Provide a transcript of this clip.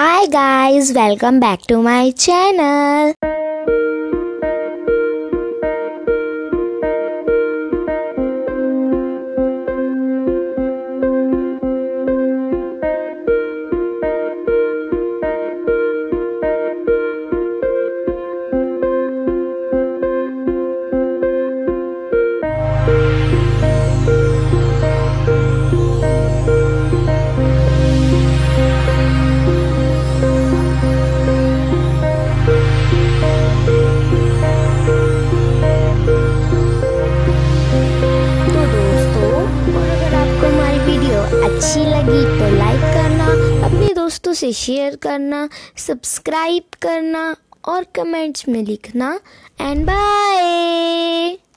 Hi guys, welcome back to my channel. अच्छी लगी तो लाइक करना, अपने दोस्तों से शेयर करना, सब्सक्राइब करना और कमेंट्स में लिखना एंड बाय।